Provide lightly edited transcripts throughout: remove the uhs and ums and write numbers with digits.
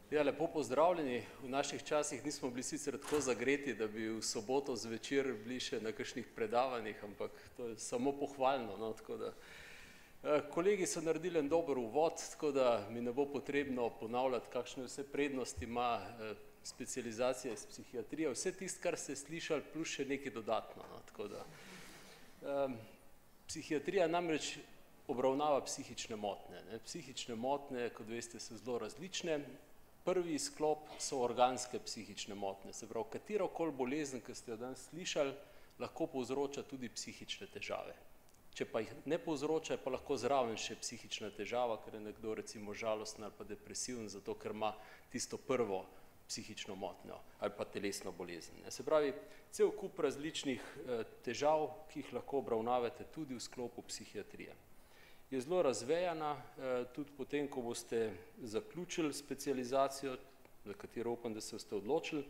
Ja, lepo pozdravljeni. V naših časih nismo bili sicer tako zagreti, da bi v soboto zvečer bili še na kakšnih predavanjih, ampak to je samo pohvalno, no, tako da. Kolegi so naredili en dober uvod, tako da mi ne bo potrebno ponavljati, kakšne vse prednosti ima specializacija iz psihiatrije. Vse tisto, kar ste slišali, plus še nekaj dodatno, no, tako da. Psihiatrija namreč obravnava psihične motnje, ne. Psihične motnje, kot veste, so zelo različne. Prvi sklop so organske psihične motnje, se pravi, katerokoli bolezen, ki ste jo danes slišali, lahko povzroča tudi psihične težave. Če pa jih ne povzroča, je pa lahko zraven še psihična težava, ker je nekdo recimo žalosten ali pa depresiven, zato ker ima tisto prvo psihično motnjo ali pa telesno bolezen. Se pravi, cel kup različnih težav, ki jih lahko obravnavate tudi v sklopu psihiatrije. Je zelo razvejana, tudi potem, ko boste zaključili specializacijo, za katero upam, da se boste odločili,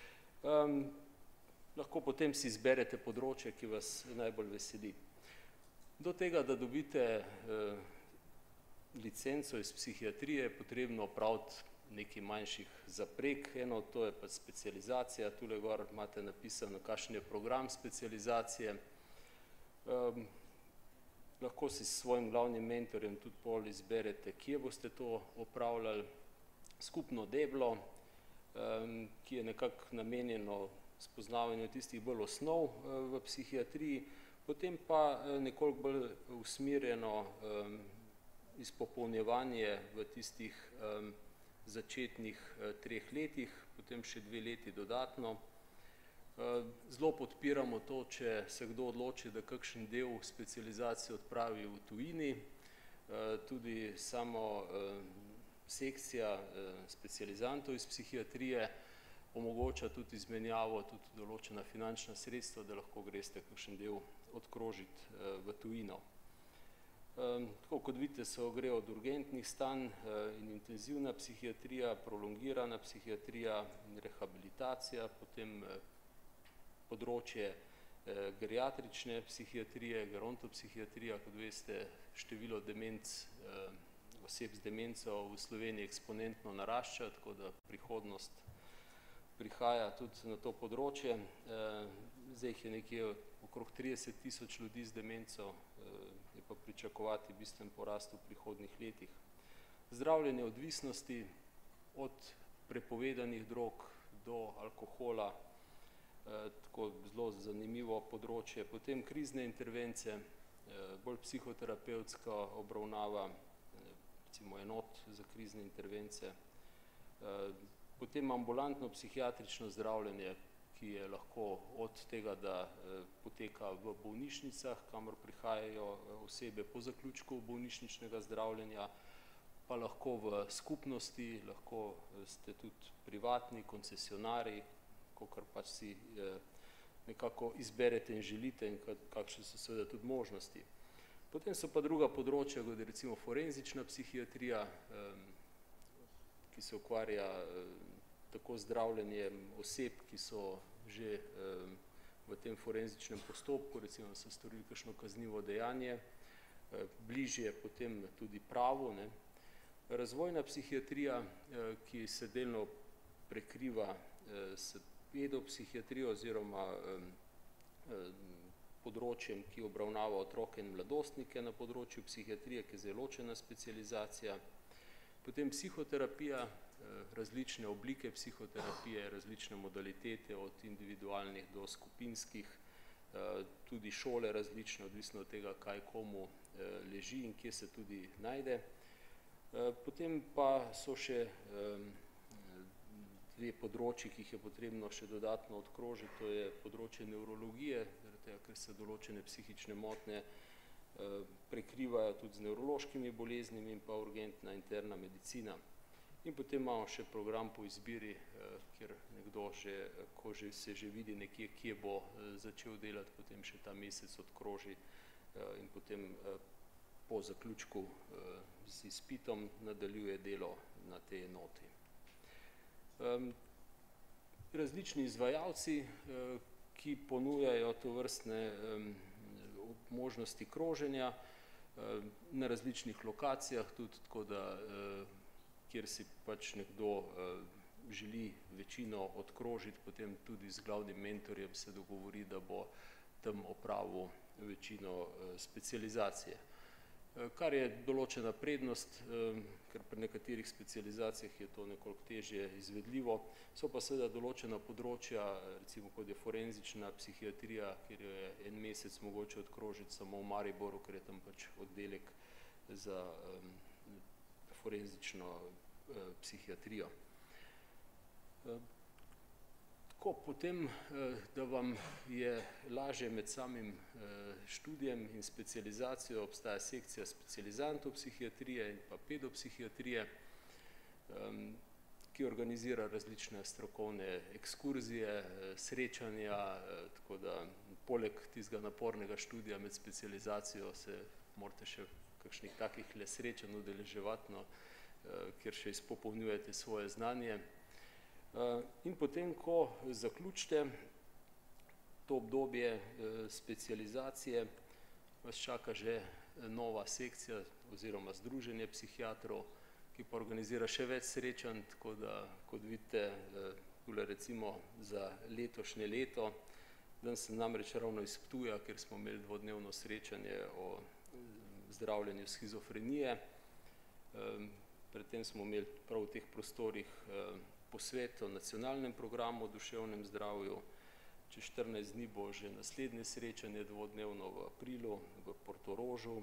lahko potem si izberete področje, ki vas najbolj veseli. Do tega, da dobite licenco iz psihiatrije, je potrebno opraviti nekaj manjših zapreg. Eno, to je pa specializacija, tule gor imate napisano, kakšen je program specializacije. Lahko si s svojim glavnim mentorjem tudi pol izberete, kje boste to opravljali. Skupno deblo, ki je nekako namenjeno spoznavanju tistih bolj osnov v psihiatriji, potem pa nekoliko bolj usmerjeno izpopolnjevanje v tistih začetnih 3 letih, potem še 2 leti dodatno. Zelo podpiramo to, če se kdo odloči, da kakšen del specializacije odpravi v tujini. Tudi samo sekcija specializantov iz psihiatrije omogoča tudi izmenjavo, tudi določena finančna sredstva, da lahko greste kakšen del odkrožiti v tujino. Tako kot vidite, se gre od urgentnih stanj in intenzivna psihiatrija, prolongirana psihiatrija in rehabilitacija, potem področje geriatrične psihiatrije, gerontopsihiatrija, kot veste, število demenc, oseb z demenco v Sloveniji eksponentno narašča, tako da prihodnost prihaja tudi na to področje. Zdaj jih je nekje okrog 30 000 ljudi z demenco, je pa pričakovati bistven porast v prihodnjih letih. Zdravljenje odvisnosti od prepovedanih drog do alkohola, tako zelo zanimivo področje. Potem krizne intervence, bolj psihoterapevtska obravnava, recimo enot za krizne intervence. Potem ambulantno psihiatrično zdravljenje, ki je lahko od tega, da poteka v bolnišnicah, kamor prihajajo osebe po zaključku bolnišničnega zdravljenja, pa lahko v skupnosti, lahko ste tudi privatni koncesionarji, kakor pač si nekako izberete in želite in kakšne so seveda tudi možnosti. Potem so pa druga področja, kot je recimo forenzična psihiatrija, ki se ukvarja tako zdravljenjem oseb, ki so že v tem forenzičnem postopku, recimo so storili kakšno kaznivo dejanje, bližje potem tudi pravu, ne. Razvojna psihiatrija, ki se delno prekriva s pedopsihiatrijo oziroma področjem, ki obravnava otroke in mladostnike na področju psihiatrije, ki je zdaj ločena specializacija. Potem psihoterapija, različne oblike psihoterapije, različne modalitete, od individualnih do skupinskih, tudi šole različne, odvisno od tega, kaj komu leži in kje se tudi najde. Potem pa so še 2 področji, ki jih je potrebno še dodatno odkrožiti, to je področje nevrologije, zaradi tega, ker se določene psihične motnje prekrivajo tudi z nevrološkimi boleznimi in pa urgentna interna medicina. In potem imamo še program po izbiri, kjer nekdo že, ko se že vidi nekje, kje bo začel delati, potem še ta mesec odkroži in potem po zaključku z izpitom nadaljuje delo na tej enoti. Različni izvajalci, ki ponujajo tovrstne možnosti kroženja na različnih lokacijah tudi, tako da kjer si pač nekdo želi večino odkrožiti, potem tudi z glavnim mentorjem se dogovori, da bo tam opravil večino specializacije. Kar je določena prednost, ker pri nekaterih specializacijah je to nekoliko težje izvedljivo, so pa seveda določena področja, recimo kot je forenzična psihiatrija, kjer jo je en mesec mogoče odkrožiti samo v Mariboru, ker je tam pač oddelek za forenzično psihiatrijo. Tako, potem, da vam je lažje med samim študijem in specializacijo, obstaja sekcija specializantov psihiatrije in pa pedopsihiatrije, ki organizira različne strokovne ekskurzije, srečanja, tako da poleg tistega napornega študija med specializacijo se morate še kakšnih takih le srečanj udeleževati, kjer še izpopolnjujete svoje znanje. In potem, ko zaključite to obdobje specializacije, vas čaka že nova sekcija oziroma združenje psihiatrov, ki pa organizira še več srečanj, tako da, kot vidite, tule recimo za letošnje leto, danes sem namreč ravno iz Ptuja, kjer smo imeli dvodnevno srečanje o zdravljenju shizofrenije. Predtem smo imeli prav v teh prostorih posvet o nacionalnem programu o duševnem zdravju. Čez 14 dni bo že naslednje srečanje dvodnevno v aprilu v Portorožu.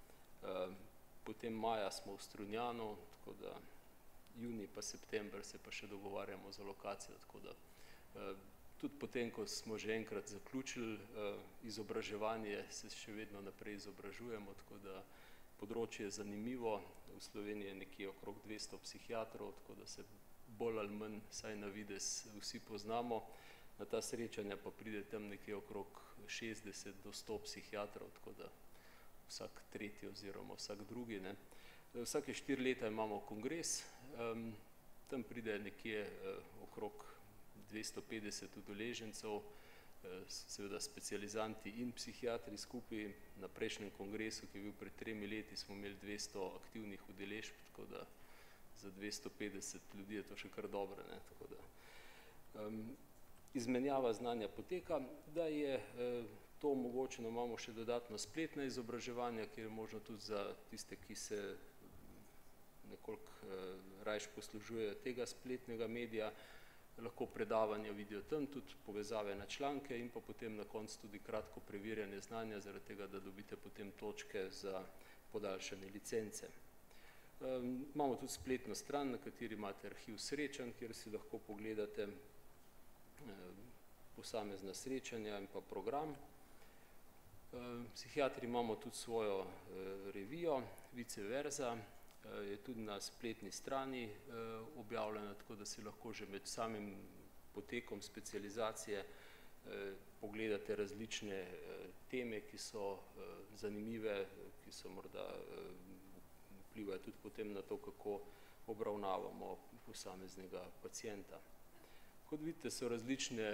Potem maja smo v Strunjanu, tako da junij pa september se pa še dogovarjamo za lokacijo, tako da tudi potem, ko smo že enkrat zaključili izobraževanje, se še vedno naprej izobražujemo, tako da področje je zanimivo. V Sloveniji je nekje okrog 200 psihiatrov, tako da se bolj ali manj, saj na videz, vsi poznamo. Na ta srečanja pa pride tam nekje okrog 60 do 100 psihiatrov, tako da vsak tretji oziroma vsak drugi. Vsake 4 leta imamo kongres, tam pride nekje okrog 250 udeležencev, seveda specializanti in psihiatri skupaj. Na prejšnjem kongresu, ki je bil pred 3 leti, smo imeli 200 aktivnih udeležb, tako da za 250 ljudi je to še kar dobro. Tako da izmenjava znanja poteka, da je to omogočeno, imamo še dodatno spletna izobraževanja, kjer je možno tudi za tiste, ki se nekoliko rajš poslužujejo tega spletnega medija, lahko predavanja vidijo tam, tudi povezave na članke in pa potem na koncu tudi kratko preverjanje znanja, zaradi tega, da dobite potem točke za podaljšanje licence. Imamo tudi spletno stran, na kateri imate arhiv srečanj, kjer si lahko pogledate posamezna srečanja in pa program. Psihiatri imamo tudi svojo revijo, Vice Versa, je tudi na spletni strani objavljena, tako da si lahko že med samim potekom specializacije pogledate različne teme, ki so zanimive, ki so morda vplivajo tudi potem na to, kako obravnavamo posameznega pacienta. Kot vidite, so različne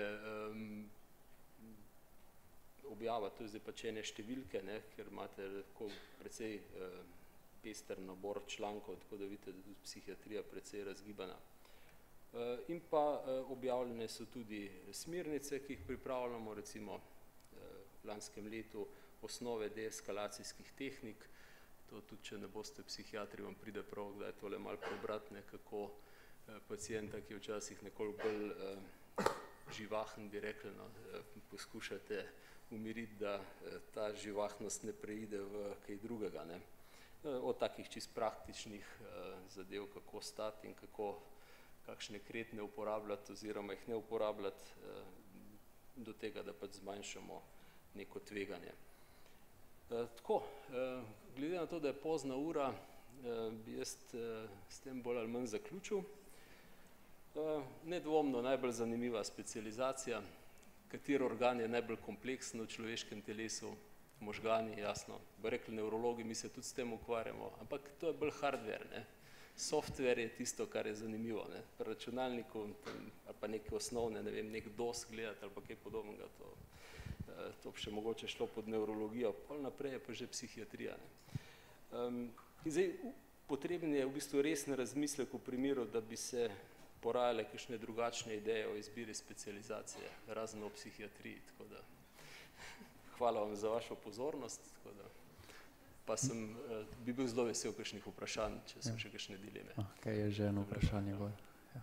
objava, to je zdaj pač ene številke, ker imate lahko precej pester nabor člankov, tako da vidite, da tudi psihiatrija precej razgibana. In pa objavljene so tudi smernice, ki jih pripravljamo, recimo v lanskem letu osnove deeskalacijskih tehnik. To tudi, če ne boste psihiatri, vam pride prav, da je tole malo prebrati, kako pacienta, ki je včasih nekoliko bolj živahen, bi rekli, poskušate umiriti, da ta živahnost ne preide v kaj drugega. Od takih čist praktičnih zadev, kako stati in kakšne kretnje uporabljati oziroma jih ne uporabljati, do tega, da pač zmanjšamo neko tveganje. Tako, glede na to, da je pozna ura, bi jaz s tem bolj ali manj zaključil. Nedvomno najbolj zanimiva specializacija, kateri organ je najbolj kompleksen v človeškem telesu, možgani, jasno, bo rekli nevrologi, mi se tudi s tem ukvarjamo, ampak to je bolj hardware, software je tisto, kar je zanimivo, pri računalniku ali pa neke osnovne, ne vem, nek DOS gledati ali pa kaj podobnega, to bi še mogoče šlo pod nevrologijo, pol naprej je pa že psihiatrija. In zdaj, Potreben je v bistvu resen razmislek v primeru, da bi se porajale kakšne drugačne ideje o izbiri specializacije, razen o psihiatriji. Tako da, hvala vam za vašo pozornost. Tako da, pa bi bil zelo vesel kakšnih vprašanj, če so še kakšne dileme. Kaj je že eno vprašanje bolj?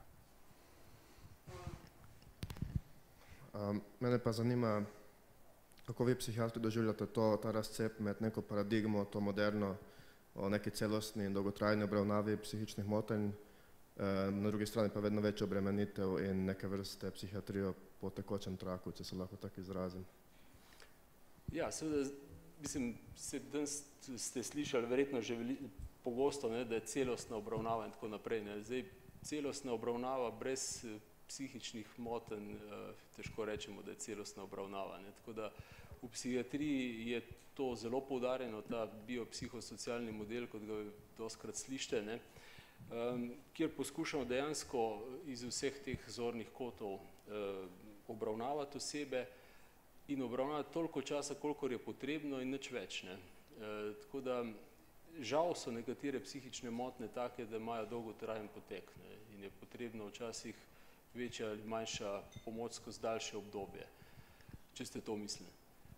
Mene pa zanima, kako vi psihiatri doživljate ta razcep med neko paradigmo, to moderno, o neki celostni in dolgotrajni obravnavi psihičnih motenj, na drugi strani pa vedno večjo obremenitev in neke vrste psihiatrijo po tekočem traku, če se lahko tako izrazim. Ja, seveda, mislim, danes ste slišali verjetno že pogosto, da je celostna obravnava in tako naprej. Zdaj, celostna obravnava brez psihičnih motenj, težko rečemo, da je celostna obravnava. Tako da v psihiatriji je to zelo poudarjeno, ta biopsihosocialni model, kot ga dostikrat slišite, kjer poskušamo dejansko iz vseh teh zornih kotov obravnavati osebe in obravnavati toliko časa, kolikor je potrebno in nič več. Tako da žal so nekatere psihične motnje take, da imajo dolgotrajen potek in je potrebno včasih večja ali manjša pomoč skozi daljše obdobje, če ste to mislili.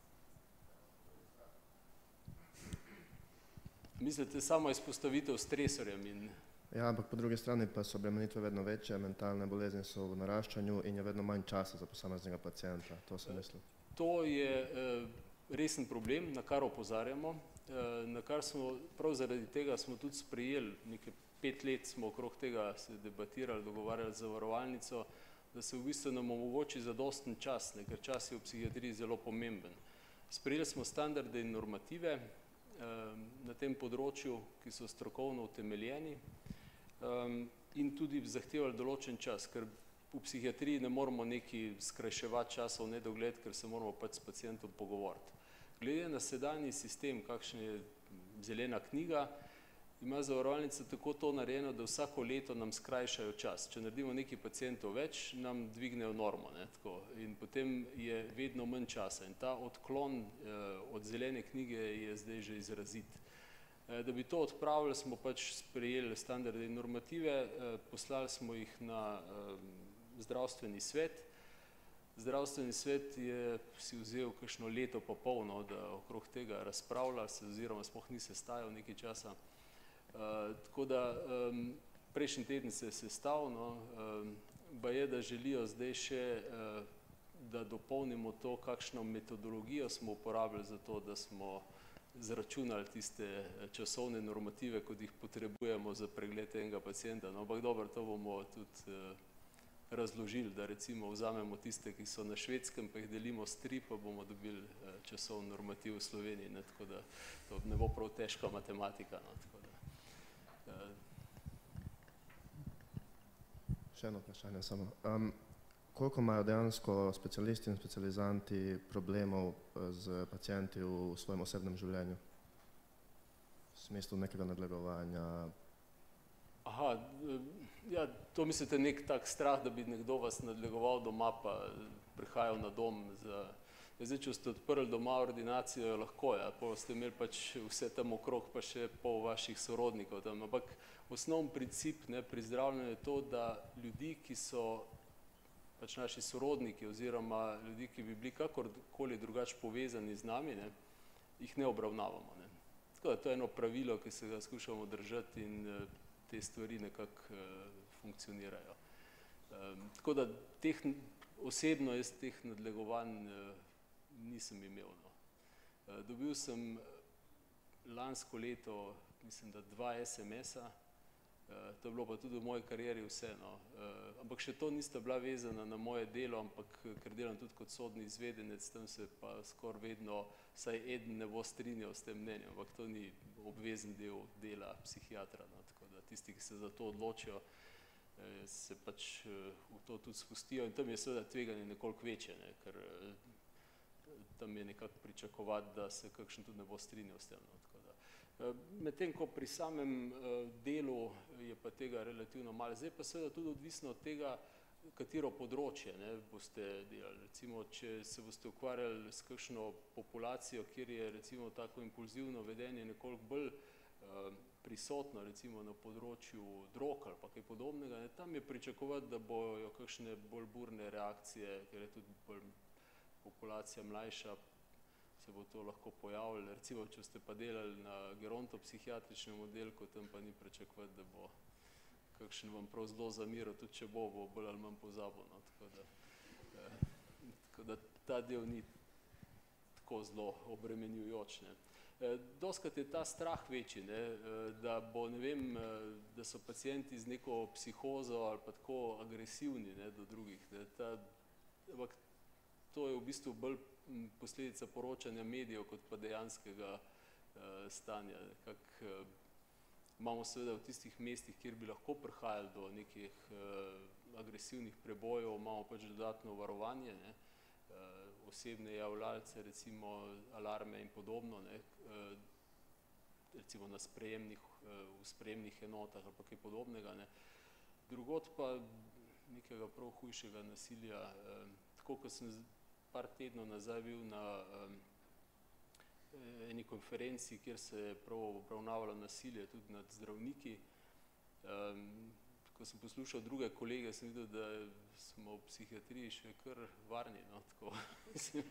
Mislite samo izpostavitev stresorjem in... Ja, ampak po drugi strani pa so obremenitve vedno večje, mentalne bolezni so v naraščanju in je vedno manj časa za posameznega pacienta, to sem mislil. To je resen problem, na kar opozarjamo, na kar smo, prav zaradi tega smo tudi sprejeli, nekaj 5 let smo okrog tega se debatirali, dogovarjali z zavarovalnico, da se v bistvu nam omogoči zadosten čas, ker čas je v psihiatriji zelo pomemben. Sprejeli smo standarde in normative na tem področju, ki so strokovno utemeljeni in tudi zahtevali določen čas, ker v psihiatriji ne moramo neki skrajševati časa v nedogled, ker se moramo pač s pacientom pogovoriti. Glede na sedanji sistem, kakšna je zelena knjiga, ima zavarovalnica tako to narejeno, da vsako leto nam skrajšajo čas. Če naredimo nekaj pacientov več, nam dvignejo normo. In potem je vedno manj časa. In ta odklon od zelene knjige je zdaj že izrazit. Da bi to odpravili, smo pač sprejeli standarde in normative, poslali smo jih na zdravstveni svet. Zdravstveni svet je si vzel kakšno leto pa pol, da okrog tega razpravlja, oziroma sploh ni sestajal nekaj časa. Tako da prejšnji teden se je sestal, baje, da želijo zdaj še, da dopolnimo to, kakšno metodologijo smo uporabili za to, da smo zračunali tiste časovne normative, kot jih potrebujemo za pregled enega pacienta. Ampak dobro, to bomo tudi razložili, da recimo vzamemo tiste, ki so na Švedskem, pa jih delimo s 3, pa bomo dobili časovni normativ v Sloveniji, tako da to ne bo prav težka matematika. Še eno vprašanje samo. Koliko imajo dejansko specialisti in specializanti problemov z pacienti v svojem osebnem življenju? V smislu nekega nadlegovanja? Aha, ja, to mislite nek tak strah, da bi nekdo vas nadlegoval doma, pa prihajal na dom za... Zdaj, če ste odprli doma ordinacijo, lahko, pa ste imeli pač vse tam okrog, pa še pol vaših sorodnikov tam. Ampak osnovni princip pri zdravljenju je to, da ljudi, ki so pač naši sorodniki oziroma ljudi, ki bi bili kakorkoli drugače povezani z nami, jih ne obravnavamo. Tako da to je eno pravilo, ki se ga skušamo držati in te stvari nekako funkcionirajo. Tako da osebno jaz teh nadlegovanj nisem imel. Dobil sem lansko leto, mislim, da 2 SMS-a, to je bilo pa tudi v moji karieri vseeno. Ampak še to nista bila vezana na moje delo, ampak ker delam tudi kot sodni izvedenec, tam se pa skoraj vedno vsaj eden ne bo strinjal s tem mnenjem, ampak to ni obvezen del dela psihiatra. Tako da tisti, ki se za to odločijo, se pač v to tudi spustijo in tam je seveda tveganje nekoliko večje, ker tam je nekako pričakovati, da se kakšen tudi ne bo strinjal s tem. Medtem ko pri samem delu je pa tega relativno malo. Zdaj pa seveda tudi odvisno od tega, katero področje boste delali. Recimo, če se boste ukvarjali s kakšno populacijo, kjer je recimo tako impulzivno vedenje nekoliko bolj prisotno recimo na področju drog ali pa kaj podobnega, ne, tam je pričakovati, da bojo kakšne bolj burne reakcije, ker je tudi bolj populacija mlajša, se bo to lahko pojavilo. Recimo, če ste pa delali na gerontopsihiatričnem oddelku, tam pa ni pričakovati, da bo kakšen vam prav zelo zamiral, tudi če bo bolj ali manj pozabil, no, tako da ta del ni tako zelo obremenjujoč, ne. Dostikrat je ta strah večji, ne, da bo, ne vem, da so pacienti z neko psihozo ali pa tako agresivni, ne, do drugih, ne, ampak to je v bistvu bolj posledica poročanja medijev kot pa dejanskega stanja. Imamo seveda v tistih mestih, kjer bi lahko prihajali do nekih agresivnih prebojev, imamo pač dodatno varovanje, ne, osebne javljalce, recimo alarme in podobno, ne, recimo na v sprejemnih enotah ali pa kaj podobnega, ne. Drugod pa nekega prav hujšega nasilja, tako kot sem par tednov nazaj bil na eni konferenci, kjer se je prav obravnavalo nasilje tudi nad zdravniki. Ko sem poslušal druge kolege, sem videl, da smo v psihiatriji še kar varni, no, tako mislim.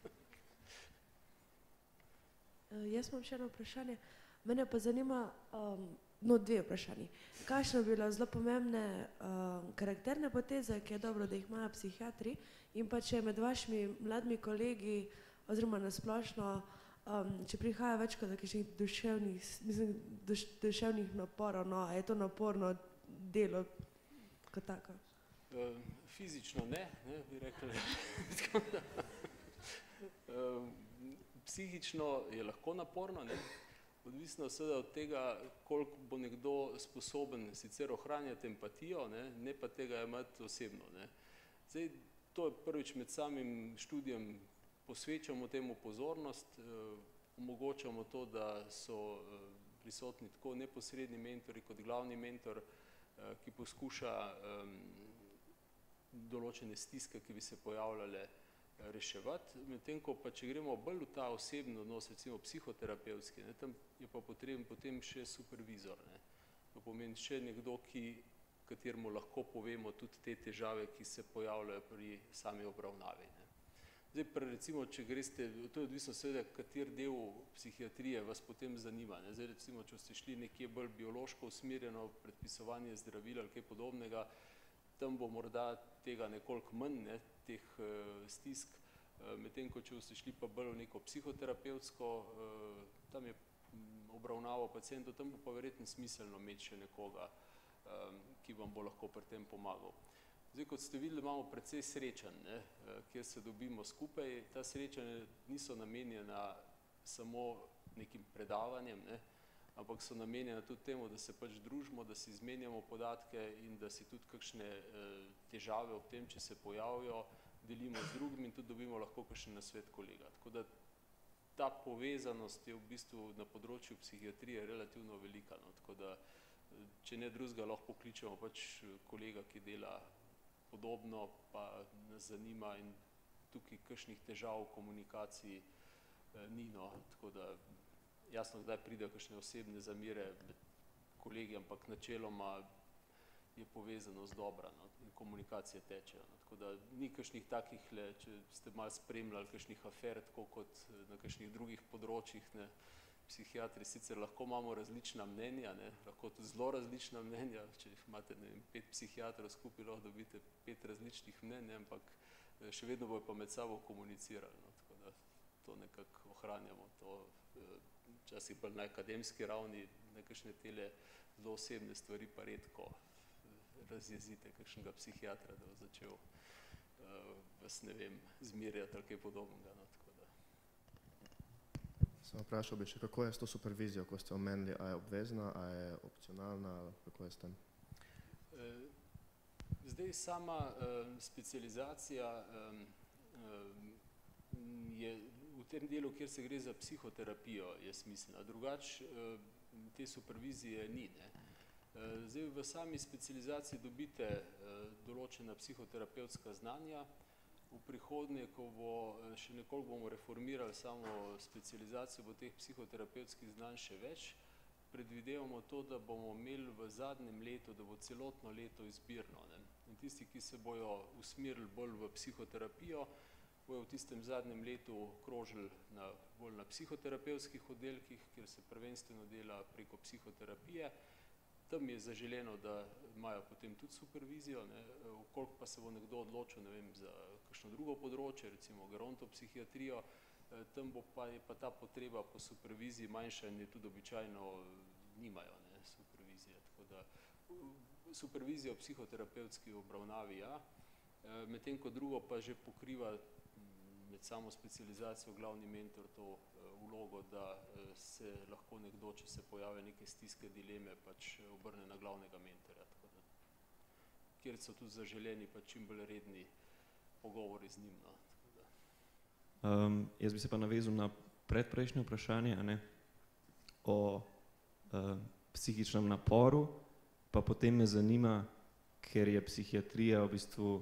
Jaz imam še eno vprašanje. Mene pa zanima, dve vprašanji. Kakšne bi bile zelo pomembne karakterne poteze, ki je dobro, da jih imajo psihiatri, in pa če med vašimi mladimi kolegi oziroma na splošno, če prihaja več kot kakšnih duševnih naporov, no, a je to naporno delo kot tako? Fizično ne, bi rekli. Psihično je lahko naporno, ne. Odvisno seveda od tega, koliko bo nekdo sposoben sicer ohranjati empatijo, ne pa tega imeti osebno, ne. Zdaj, to je prvič med samim študijem, posvečamo temu pozornost, omogočamo to, da so prisotni tako neposredni mentori kot glavni mentor, ki poskuša določene stiske, ki bi se pojavljale, reševati, medtem ko pa, če gremo bolj v ta osebni odnos, recimo psihoterapevtski, ne, tam je pa potreben potem še supervizor, ne. To pomeni še nekdo, kateremu lahko povemo tudi te težave, ki se pojavljajo pri sami obravnavi, ne. Zdaj, recimo, če greste, to je odvisno seveda, kater del psihiatrije vas potem zanima, ne. Zdaj, recimo, če ste šli nekje bolj biološko usmerjeno predpisovanje zdravil ali kaj podobnega, tam bo morda tega nekoliko manj, ne, teh stisk, medtem ko če boste šli pa bolj v neko psihoterapevtsko, tam je obravnava pacientov, tam bo pa verjetno smiselno imeti še nekoga, ki vam bo lahko pri tem pomagal. Zdaj, kot ste videli, imamo precej srečanj, ne, kjer se dobimo skupaj. Ta srečanja niso namenjena samo nekim predavanjem, ne, ampak so namenjena tudi temu, da se pač družimo, da si izmenjamo podatke in da si tudi kakšne težave ob tem, če se pojavijo, delimo z drugimi in tudi dobimo lahko kakšen nasvet kolega. Tako da ta povezanost je v bistvu na področju psihiatrije relativno velika, no, tako da če ne drugega, lahko pokličemo pač kolega, ki dela podobno, pa nas zanima in tukaj kakšnih težav v komunikaciji ni, no, tako da jasno, kdaj pridejo kakšne osebne zamere med kolegi, ampak načeloma je povezanost dobra, no, in komunikacije tečejo, no, tako da ni kakšnih takih, če ste malo spremljali kakšnih afer, tako kot na kakšnih drugih področjih, ne. Psihiatri sicer lahko imamo različna mnenja, ne, lahko tudi zelo različna mnenja, če imate, ne vem, 5 psihiatrov skupaj, lahko dobite 5 različnih mnenj, ampak še vedno bojo pa med sabo komunicirali, no, tako da to nekako ohranjamo, to včasih bolj na akademski ravni, nekakšne tele zelo osebne stvari pa redko razjezite kakšnega psihiatra, da bo začel vas, ne vem, zmerjati ali kaj podobnega, no, tako da. Samo vprašal bi še, kako je s to supervizijo, ko ste omenili, a je obvezna, a je opcionalna, kako je s tem? Zdaj, sama specializacija je v tem delu, kjer se gre za psihoterapijo, je smiselna, drugače te supervizije ni, ne. Zdaj, v sami specializaciji dobite določena psihoterapevtska znanja, v prihodnje, ko bo, še nekoliko bomo reformirali samo specializacijo, bo teh psihoterapevtskih znanj še več, predvidevamo to, da bomo imeli v zadnjem letu, da bo celotno leto izbirno. Ne. In tisti, ki se bojo usmerili bolj v psihoterapijo, bojo v tistem zadnjem letu krožili bolj na psihoterapevtskih oddelkih, kjer se prvenstveno dela preko psihoterapije. Tam je zaželeno, da imajo potem tudi supervizijo, ne. Koliko pa se bo nekdo odločil, ne vem, za kakšno drugo področje, recimo gerontopsihiatrijo, tam je pa ta potreba po superviziji manjša in je tudi običajno nimajo, ne, supervizije. Tako da supervizijo v psihoterapevtski obravnavi, ja, medtem ko drugo pa že pokriva med samo specializacijo glavni mentor to vlogo, da se lahko nekdo, če se pojavi neke stiske, dileme, pač obrne na glavnega mentorja, tako da, kjer so tudi zaželeni pač čim bolj redni pogovori z njim, no. Jaz bi se pa navezal na predprejšnje vprašanje, a ne, o psihičnem naporu, pa potem me zanima, ker je psihiatrija v bistvu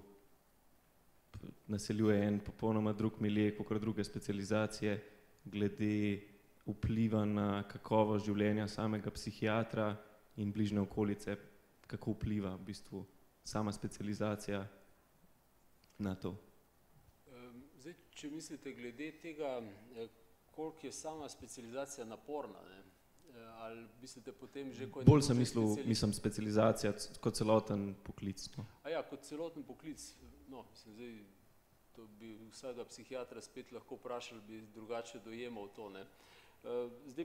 naseljuje en popolnoma drug milje, kakor druge specializacije, glede vpliva na kakovost življenja samega psihiatra in bližnje okolice, kako vpliva v bistvu sama specializacija na to. Zdaj, če mislite glede tega, koliko je sama specializacija naporna, ne, ali mislite potem že, ko je... Bolj sem mislim specializacija kot celoten poklic. No. Ja, kot celoten poklic, no, mislim, zdaj, to bi vsega psihiatra spet lahko vprašali, bi drugače dojemal to, ne. Zdaj,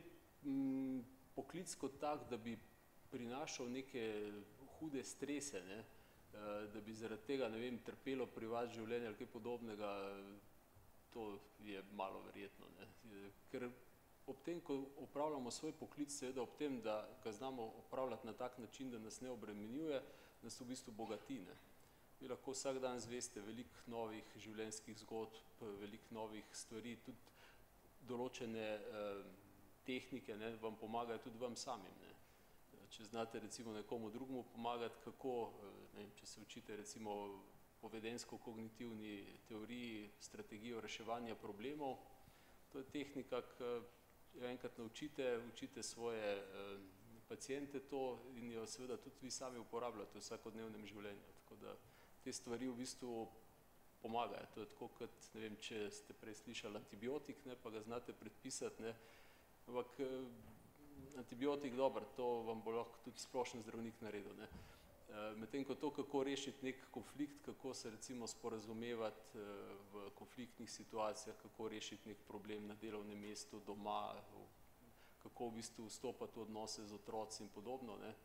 poklic kot tak, da bi prinašal neke hude strese, ne, da bi zaradi tega, ne vem, trpelo privat življenja ali kaj podobnega, to je malo verjetno, ne. Ker ob tem, ko opravljamo svoj poklic, seveda ob tem, da ga znamo opravljati na tak način, da nas ne obremenjuje, nas v bistvu bogati, ne. Vi lahko vsak dan zveste veliko novih življenjskih zgodb, veliko novih stvari, tudi določene tehnike, ne, vam pomagajo tudi vam samim, ne. Če znate recimo nekomu drugemu pomagati, kako, ne vem, če se učite recimo povedensko-kognitivni teoriji, strategijo reševanja problemov, to je tehnika, ki jo enkrat naučite, učite svoje paciente to in jo seveda tudi vi sami uporabljate v vsakodnevnem življenju, tako da te stvari v bistvu pomagajo. To je tako kot, ne vem, če ste prej slišali antibiotik, ne, pa ga znate predpisati, ne, ampak antibiotik, dobro, to vam bo lahko tudi splošen zdravnik naredil, ne. Medtem ko to, kako rešiti nek konflikt, kako se recimo sporazumevati v konfliktnih situacijah, kako rešiti nek problem na delovnem mestu, doma, kako v bistvu vstopati v odnose z otroci in podobno, ne.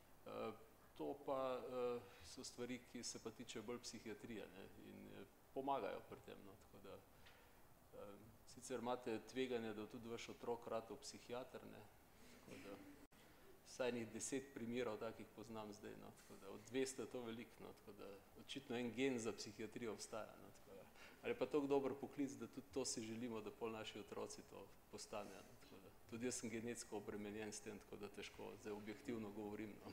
To pa so stvari, ki se pa tičejo bolj psihiatrije, ne, in pomagajo pri tem, no, tako da sicer imate tveganje, da tudi vaš otrok ratal psihiater, ne, tako da vsaj 10 primerov takih poznam zdaj, no, tako da od 200 je to veliko, no, tako da očitno en gen za psihiatrijo obstaja, no, tako da, ali pa toliko dober poklic, da tudi to si želimo, da pol naši otroci to postanejo, no, tako da tudi jaz sem genetsko obremenjen s tem, tako da težko zdaj objektivno govorim, no.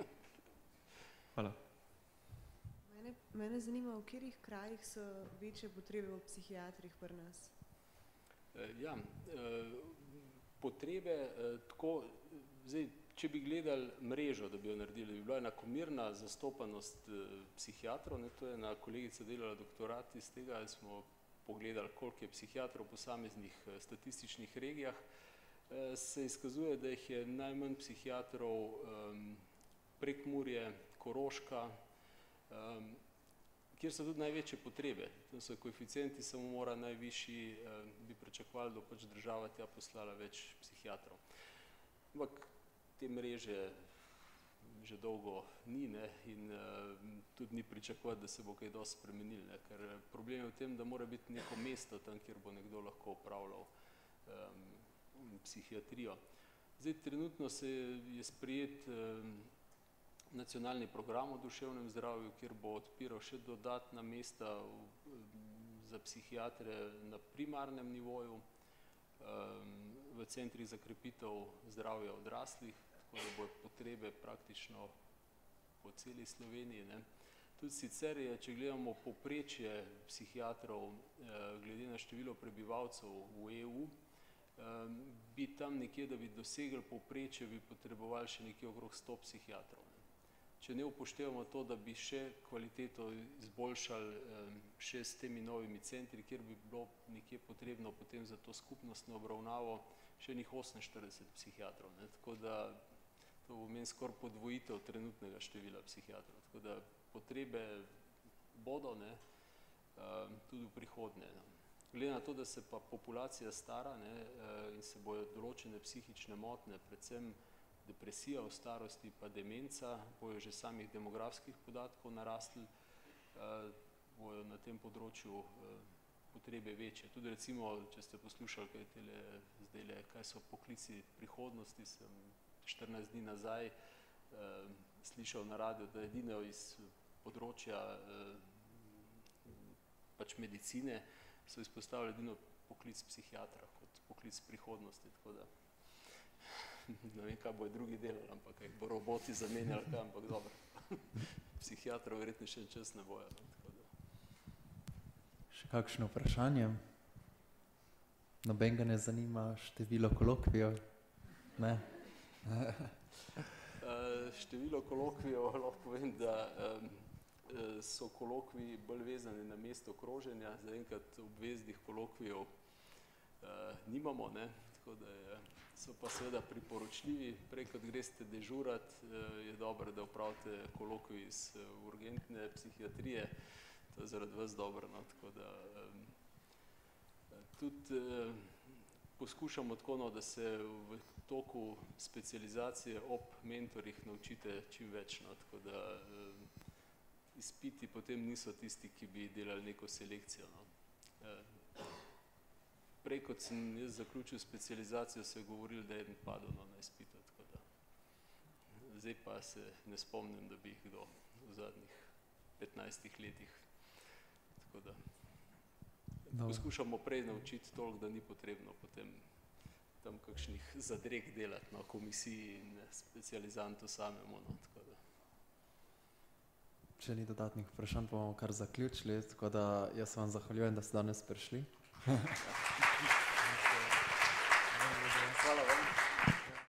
Hvala. Mene zanima, v katerih krajih so večje potrebe v psihiatrih pri nas? Ja, potrebe tako, zdaj, če bi gledali mrežo, da bi jo naredili, bi bila enakomerna zastopanost psihiatrov, ne, to je ena kolegica delala doktorat iz tega, smo pogledali, koliko je psihiatrov v posameznih statističnih regijah, se izkazuje, da jih je najmanj psihiatrov Prekmurje, Koroška, kjer so tudi največje potrebe. Tam so koeficienti samomora najvišji, bi pričakovali, da pač država tja poslala več psihiatrov. Ampak te mreže že dolgo ni, ne, in tudi ni pričakovati, da se bo kaj dosti spremenilo, ne, ker problem je v tem, da mora biti neko mesto tam, kjer bo nekdo lahko opravljal psihiatrijo. Zdaj, trenutno je sprejet nacionalni program o duševnem zdravju, kjer bo odpiral še dodatna mesta za psihiatre na primarnem nivoju, v centrih za krepitev zdravja odraslih, tako da bo potrebe praktično po celi Sloveniji, ne. Tudi sicer je, če gledamo povprečje psihiatrov glede na število prebivalcev v EU, bi tam nekje, da bi dosegli povprečje, bi potrebovali še nekje okrog 100 psihiatrov. Ne. Če ne upoštevamo to, da bi še kvaliteto izboljšali še s temi novimi centri, kjer bi bilo nekje potrebno potem za to skupnostno obravnavo še njih 48 psihiatrov. Ne. Tako da to bo meni skoraj podvojitev trenutnega števila psihiatrov. Tako da potrebe bodo, ne, tudi v prihodnje. Ne. Glede na to, da se pa populacija stara, ne, in se bojo določene psihične motnje, predvsem depresija v starosti pa demenca, bojo že samih demografskih podatkov narastli, bojo na tem področju potrebe večje. Tudi recimo, če ste poslušali kaj so poklici prihodnosti, sem 14 dni nazaj slišal na radiju, da edino iz področja pač medicine so izpostavili edino poklic psihiatra kot poklic prihodnosti, tako da ne vem, kaj bojo drugi delali, ampak kaj bo roboti zamenjali, kaj, ampak dobro. Psihiatrov verjetno še en čas ne bojo. Tako da. Še kakšno vprašanje? Nobenega ne zanima število kolokvijev? Ne? Število kolokvijev lahko povem, da so kolokviji bolj vezani na mesto kroženja, zaenkrat obveznih kolokvijev nimamo, ne? Tako da so pa seveda priporočljivi. Prej, kot greste dežurat, je dobro, da opravite kolokvij iz urgentne psihiatrije, to je zaradi vas dobro, no? Tako da tudi poskušamo tako, no, da se v toku specializacije ob mentorjih naučite čim več, no? Tako da izpiti potem niso tisti, ki bi delali neko selekcijo, no? Prej, kot sem jaz zaključil specializacijo, se je govoril, da je eden padel na izpitu, tako da zdaj pa se ne spomnim, da bi jih kdo v zadnjih 15 letih, tako da poskušamo prej naučiti toliko, da ni potrebno potem tam kakšnih zadreg delati na komisiji in specializantu samemu, no, tako da. Če ni dodatnih vprašanj, bomo kar zaključili, tako da jaz vam zahvaljujem, da ste danes prišli. Hvala vam.